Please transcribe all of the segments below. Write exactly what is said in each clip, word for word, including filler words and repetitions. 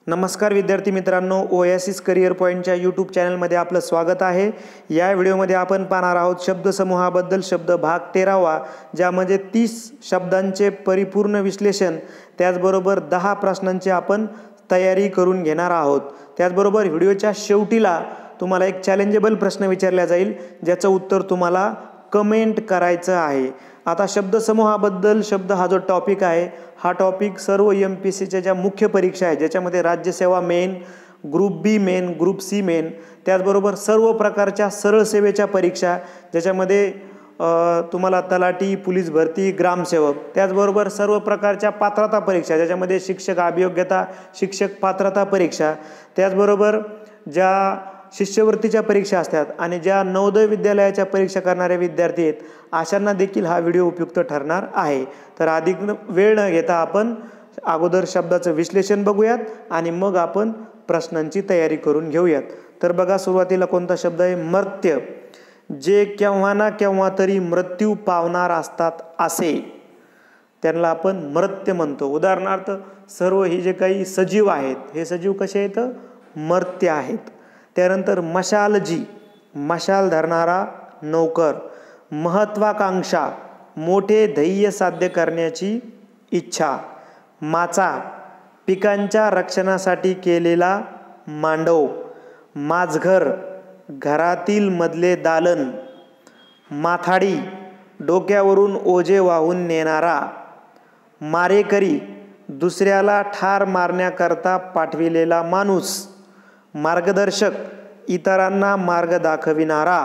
नमस्कार विद्यार्थी मित्रांनो, ओएसिस करिअर पॉईंटच्या यूट्यूब चॅनलमध्ये आपलं स्वागत आहे। या व्हिडिओमध्ये आपण पाहणार आहोत शब्दसमूहाबद्दल शब्द भाग तेरावा, ज्यामध्ये तीस शब्दांचे परिपूर्ण विश्लेषण, त्याचबरोबर दहा प्रश्नांची आपण तयारी करून घेणार आहोत। त्याचबरोबर व्हिडिओच्या शेवटीला तुम्हाला एक चॅलेंजेबल प्रश्न विचारला जाईल, ज्याचं उत्तर तुम्हाला कमेंट करायचं आहे। आता शब्दसमूहाबद्दल शब्द हा जो टॉपिक आहे, हा टॉपिक सर्व एम पी एस सीच्या ज्या मुख्य परीक्षा आहे, ज्याच्यामध्ये Rajyaseva main, group B main, group C main, त्याचबरोबर सर्व प्रकारच्या सरळ सेवेच्या परीक्षा, ज्याच्यामध्ये तुम्हाला तलाठी, पोलीस भरती, ग्रामसेवक, त्याचबरोबर सर्व प्रकारच्या पात्रता परीक्षा, ज्याच्यामध्ये शिक्षक अभियोग्यता, शिक्षक पात्रता परीक्षा, त्याचबरोबर ज्या शिष्यवृत्तीच्या परीक्षा असतात आणि ज्या नवोदय विद्यालयाच्या परीक्षा करणारे विद्यार्थी आहेत, अशांना देखील हा व्हिडिओ उपयुक्त ठरणार आहे। तर अधिक वेळ न घेता आपण अगोदर शब्दाचं विश्लेषण बघूयात आणि मग आपण प्रश्नांची तयारी करून घेऊयात। तर बघा, सुरुवातीला कोणता शब्द आहे? मर्त्य। जे केव्हा ना केव्हा तरी मृत्यू पावणार असतात असे, त्यांना आपण मर्त्य म्हणतो। उदाहरणार्थ, सर्व ही जे काही सजीव आहेत, हे सजीव कसे आहेत? मर्त्य आहेत। त्यानंतर मशालजी, मशाल धरणारा नौकर। महत्वाकांक्षा, मोठे ध्येय साध्य करण्याची इच्छा। माचा, पिकांच्या रक्षणासाठी केलेला मांडव। माझघर, घरातील मधले दालन। माथाडी, डोक्यावरून ओझे वाहून नेणारा। मारेकरी, दुसऱ्याला ठार मारण्याकरता पाठविलेला माणूस। मार्गदर्शक, इतरांना मार्ग दाखविणारा।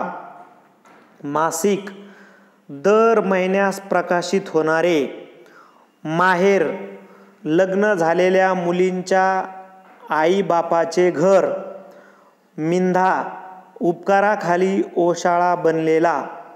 मासिक, दर महिन्यास प्रकाशित होणारे। माहेर, लग्न झालेल्या मुलींच्या आईबापाचे घर। मिंधा, उपकाराखाली ओशाळा बनलेला।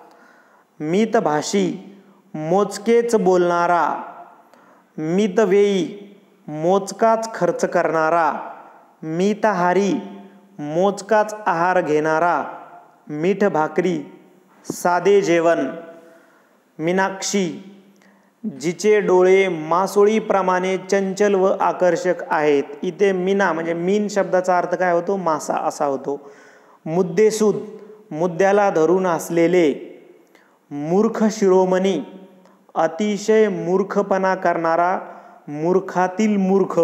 मितभाषी, मोजकेच बोलणारा। मितव्ययी, मोजकाच खर्च करणारा। मिताहारी, मोजकाच आहार घेणारा। मीठ भाकरी, साधे जेवण। मीनाक्षी, जिचे डोळे मासोळीप्रमाणे चंचल व आकर्षक आहेत। इथे मीना म्हणजे मीन शब्दाचा अर्थ काय होतो? मासा असा होतो। मुद्देसूद, मुद्द्याला धरून असलेले। मूर्ख शिरोमणी, अतिशय मूर्खपणा करणारा, मूर्खातील मूर्ख।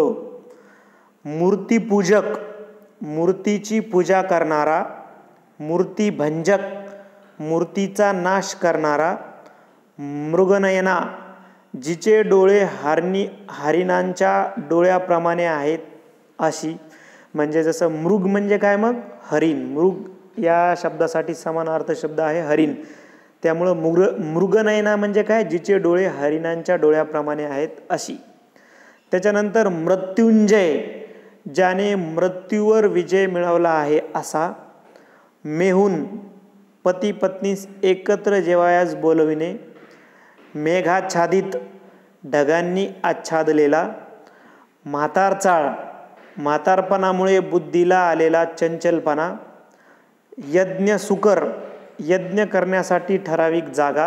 मूर्तिपूजक, मूर्तीची पूजा करणारा। मूर्तिभंजक, मूर्तीचा नाश करणारा। मृगनयना, जिचे डोळे हरणी हरिणांच्या डोळ्याप्रमाणे आहेत अशी। म्हणजे जसं मृग म्हणजे काय? मग हरिण। मृग या शब्दासाठी समानार्थ शब्द आहे हरिण, त्यामुळं मृग मृगनयना म्हणजे काय? जिचे डोळे हरिणांच्या डोळ्याप्रमाणे आहेत अशी। त्याच्यानंतर मृत्युंजय, ज्याने मृत्यूवर विजय मिळवला आहे असा। मेहून, पती पत्नीस एकत्र जेवायास बोलविणे। मेघाच्छादित, ढगांनी आच्छादलेला। म्हातारचाळ, म्हातारपणामुळे बुद्धीला आलेला चंचलपणा। यज्ञसुकर, यज्ञ करण्यासाठी ठराविक जागा।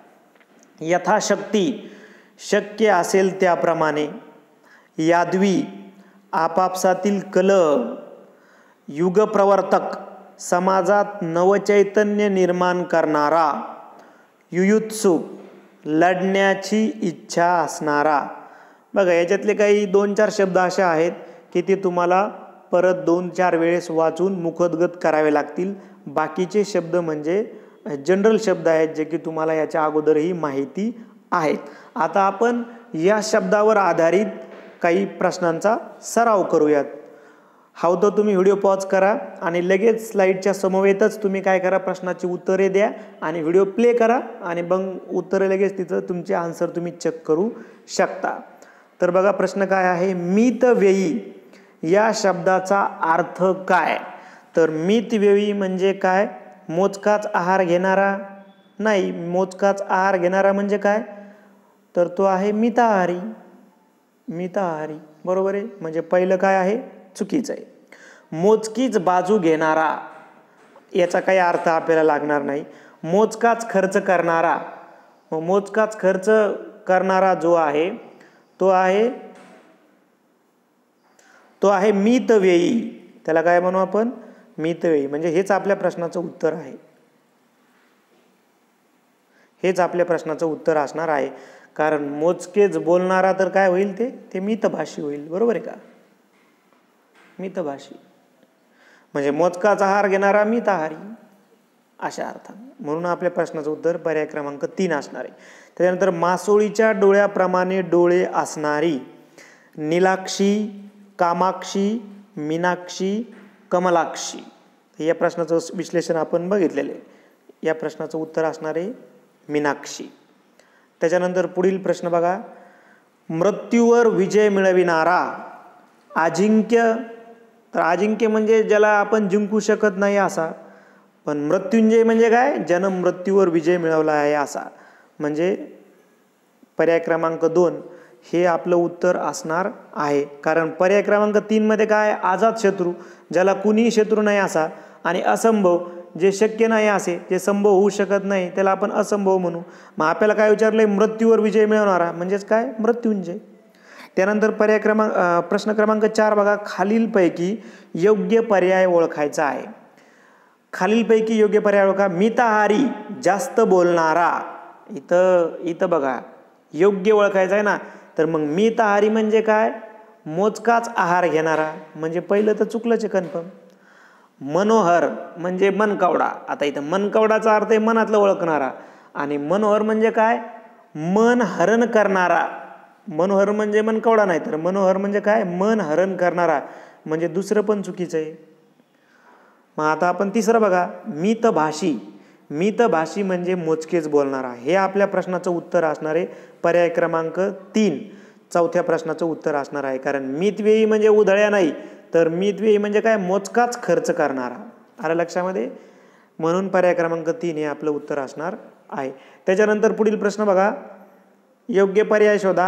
यथाशक्ती, शक्य असेल त्याप्रमाणे। यादवी, आपापसातील कलह। युगप्रवर्तक, समाजात नवचैतन्य निर्माण करणारा। युयुत्सु, लढण्याची इच्छा असणारा। बघा, याच्यातले काही दोन चार शब्द असे आहेत की ते तुम्हाला परत दोन चार वेळेस वाचून मुखोद्गत करावे लागतील। बाकीचे शब्द म्हणजे जनरल शब्द आहेत, जे की तुम्हाला याच्या अगोदरही माहिती आहेत। आता आपण या शब्दावर आधारित काही प्रश्नांचा सराव करूयात। हवं तर तुम्ही व्हिडिओ पॉज करा आणि लगेच स्लाईडच्या समवेतच तुम्ही काय करा? प्रश्नाची उत्तरे द्या आणि व्हिडिओ प्ले करा आणि मग उत्तरे लगेच तिथं तुमचे आन्सर तुम्ही चेक करू शकता। तर बघा, प्रश्न काय आहे? मितव्ययी या शब्दाचा अर्थ काय? तर मितव्ययी म्हणजे काय? मोजकाच आहार घेणारा नाही। मोजकाच आहार घेणारा म्हणजे काय? तर तो आहे मिताहारी। मिताहारी बरोबर आहे, म्हणजे पहिलं काय आहे? चुकीचं आहे। मोजकीच बाजू घेणारा, याचा काही अर्थ आपल्याला लागणार नाही। मोजकाच खर्च करणारा, मोजकाच खर्च करणारा जो आहे तो आहे तो आहे मितव्ययी. त्याला काय म्हणू आपण? मितव्ययी. म्हणजे हेच आपल्या प्रश्नाचं उत्तर आहे. हेच आपल्या प्रश्नाचं उत्तर असणार आहे. कारण मोजकेच बोलणारा तर काय होईल? ते ते मितभाषी होईल. बरोबर आहे का? मितभाषी म्हणजे मोजकाच आहार घेणारा मिताहारी अशा अर्थात. म्हणून आपल्या प्रश्नाचं उत्तर पर्याय क्रमांक तीन असणार आहे. त्याच्यानंतर मासोळीच्या डोळ्याप्रमाणे डोळे असणारी, नीलाक्षी, कामाक्षी, मीनाक्षी, कमलाक्षी. या प्रश्नाचं विश्लेषण आपण बघितलेलं आहे. या प्रश्नाचं उत्तर असणार आहे मीनाक्षी. त्याच्यानंतर पुढील प्रश्न बघा. मृत्यूवर विजय मिळविणारा, अजिंक्य. तर अजिंक्य म्हणजे ज्याला आपण जिंकू शकत नाही असा. पण मृत्युंजय म्हणजे काय? जन्म मृत्यूवर विजय मिळवला आहे असा. म्हणजे पर्याय क्रमांक दोन हे आपलं उत्तर असणार आहे. कारण पर्याय क्रमांक तीन मध्ये काय? आझाद शत्रू, ज्याला कुणीही शत्रू नाही असा. आणि असंभव, जे शक्य नाही असे, जे संभव होऊ शकत नाही त्याला आपण असंभव म्हणू. मग आपल्याला काय विचारलंय? मृत्यूवर विजय मिळवणारा म्हणजेच काय? मृत्युंजय. त्यानंतर पर्याय क्रमांक प्रश्न क्रमांक चार बघा. खालीलपैकी योग्य पर्याय ओळखायचा आहे. खालीलपैकी योग्य पर्याय ओळखा. मिताहारी, जास्त बोलणारा. इथं इथं बघा योग्य ओळखायचं आहे ना. तर मग मिताहारी म्हणजे काय? मोजकाच आहार घेणारा. म्हणजे पहिलं तर चुकलंच आहे कन्फर्म. मनोहर म्हणजे मनकवडा. आता इथं मनकवडाचा अर्थ आहे मनातलं ओळखणारा. आणि मनोहर म्हणजे काय? मन हरण करणारा. मनोहर म्हणजे मनकवडा नाही, तर मनोहर म्हणजे काय? मन हरण करणारा. म्हणजे दुसरं पण चुकीचं आहे. मग आता आपण तिसरं बघा. मितभाषी. मितभाषी म्हणजे मोजकेच बोलणारा. हे आपल्या प्रश्नाचं उत्तर असणार आहे पर्याय क्रमांक तीन. चौथ्या प्रश्नाचं उत्तर असणार आहे. कारण मितव्ययी म्हणजे उधळ्या नाही, तर मितव्ययी म्हणजे काय? मोजकाच खर्च करणारा. आलं लक्षामध्ये? म्हणून पर्याय क्रमांक तीन हे आपलं उत्तर असणार आहे. त्याच्यानंतर पुढील प्रश्न बघा. योग्य पर्याय शोधा.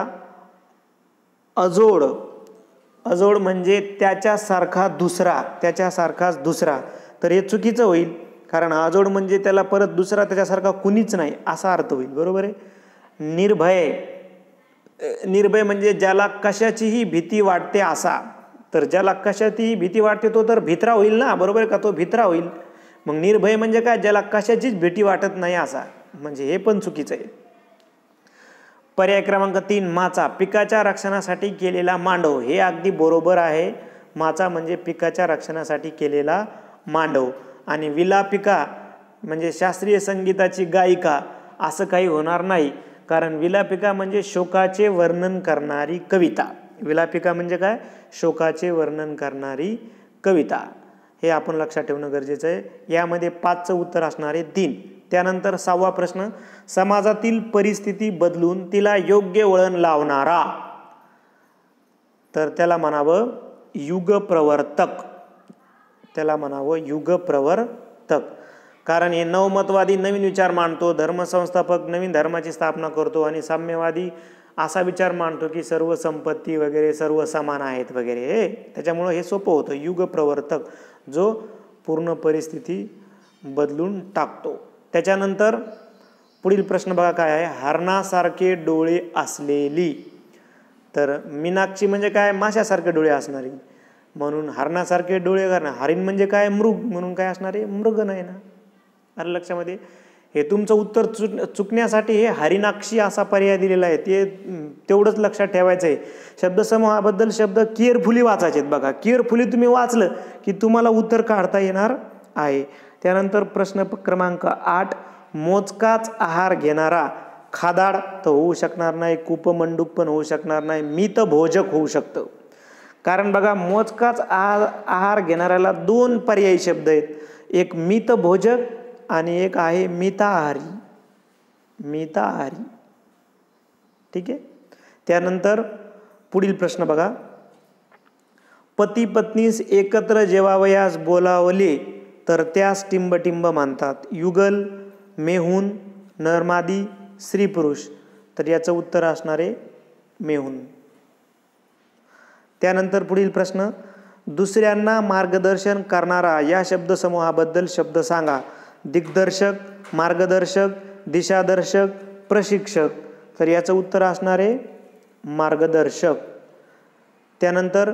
अजोड. अजोड म्हणजे त्याच्यासारखा दुसरा, त्याच्यासारखाच दुसरा. तर हे चुकीचं होईल. कारण अजोड म्हणजे त्याला परत दुसरा त्याच्यासारखा कुणीच नाही असा अर्थ होईल. बरोबर आहे? निर्भय. निर्भय म्हणजे ज्याला कशाचीही भीती वाटते असा. तर ज्याला कशाचीही भीती वाटते तो तर भित्रा होईल ना. बरोबर आहे का? तो भित्रा होईल. मग निर्भय म्हणजे काय? ज्याला कशाचीच भीती वाटत नाही असा. म्हणजे हे पण चुकीचं आहे. पर्याय क्रमांक तीन. माचा. पिकाच्या रक्षणासाठी केलेला मांडव. हे अगदी बरोबर आहे. माचा म्हणजे पिकाच्या रक्षणासाठी केलेला मांडव. आणि विलापिका म्हणजे शास्त्रीय संगीताची गायिका असं काही होणार नाही. कारण विलापिका म्हणजे शोकाचे वर्णन करणारी कविता. विलापिका म्हणजे काय? शोकाचे वर्णन करणारी कविता. हे आपण लक्षात ठेवणं गरजेचं आहे. यामध्ये पाचचं उत्तर असणार आहे तीन. त्यानंतर सहावा प्रश्न. समाजातील परिस्थिती बदलून तिला योग्य वळण लावणारा. तर त्याला म्हणावं युगप्रवर्तक. त्याला म्हणावं युगप्रवर्तक. कारण हे नवमतवादी नवीन विचार मांडतो, धर्मसंस्थापक नवीन धर्माची स्थापना करतो आणि साम्यवादी असा विचार मांडतो की सर्व संपत्ती वगैरे सर्व समान आहेत वगैरे. त्याच्यामुळं हे सोपं होतं. युगप्रवर्तक जो पूर्ण परिस्थिती बदलून टाकतो. त्याच्यानंतर पुढील प्रश्न बघा काय आहे. हरणासारखे डोळे असलेली. तर मीनाक्षी म्हणजे काय? माशासारखे डोळे असणारी. म्हणून हरणासारखे डोळे करणं. हरिण म्हणजे काय? मृग. म्हणून काय असणार आहे? मृग नाही ना. अरे लक्षामध्ये? हे तुमचं उत्तर चुक चुकण्यासाठी हे हरिणाक्षी असा पर्याय दिलेला आहे. ते तेवढंच लक्षात ठेवायचं आहे. शब्दसमूहाबद्दल शब्द केअरफुली वाचायचे आहेत. बघा केअरफुली तुम्ही वाचलं की तुम्हाला उत्तर काढता येणार आहे. त्यानंतर प्रश्न क्रमांक आठ. मोजकाच आहार घेणारा. खादाड तर होऊ शकणार नाही, कूपमंडूक पण होऊ शकणार नाही, मितभोजक होऊ शकतं. कारण बघा मोजकाच आहार आहार घेणाऱ्याला दोन पर्यायी शब्द आहेत. एक मितभोजक आणि एक आहे मिताहारी. मिताहारी. ठीक आहे. त्यानंतर पुढील प्रश्न बघा. पती पत्नीस एकत्र जेवावयास बोलावले तर त्यास टिंबटिंब म्हणतात. युगल, मेहून, नरमादी, स्त्री पुरुष. तर याचं उत्तर असणार आहे मेहून. त्यानंतर पुढील प्रश्न. दुसऱ्यांना मार्गदर्शन करणारा या शब्दसमूहाबद्दल शब्द सांगा. दिग्दर्शक, मार्गदर्शक, दिशादर्शक, प्रशिक्षक. तर याचं उत्तर असणार आहे मार्गदर्शक. त्यानंतर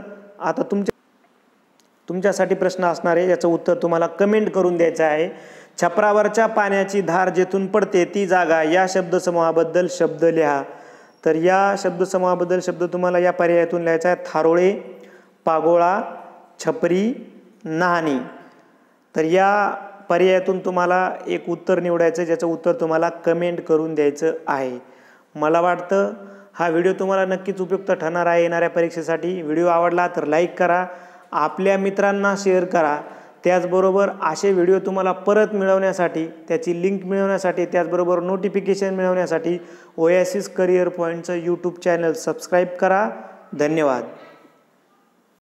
आता तुमच्या तुमच्यासाठी प्रश्न असणार आहे, याचं उत्तर तुम्हाला कमेंट करून द्यायचं आहे. छपरावरच्या पाण्याची धार जेथून पडते ती जागा या शब्दसमूहाबद्दल शब्द लिहा. तर या शब्दसमूहाबद्दल शब्द तुम्हाला या पर्यायातून लिहायचा आहे. थारोळे, पागोळा, छपरी, नाहणी. तर या पर्यायातून तुम्हाला एक उत्तर निवडायचं, ज्याचं उत्तर तुम्हाला कमेंट करून द्यायचं आहे. मला वाटतं हा व्हिडिओ तुम्हाला नक्कीच उपयुक्त ठरणार आहे येणाऱ्या परीक्षेसाठी. व्हिडिओ आवडला तर लाईक करा, आपल्या मित्रांना शेअर करा. त्याचबरोबर असे व्हिडिओ तुम्हाला परत मिळवण्यासाठी, त्याची लिंक मिळवण्यासाठी, त्याचबरोबर नोटिफिकेशन मिळवण्यासाठी ओएसिस करिअर पॉईंटचं यूट्यूब चॅनल सबस्क्राईब करा. धन्यवाद.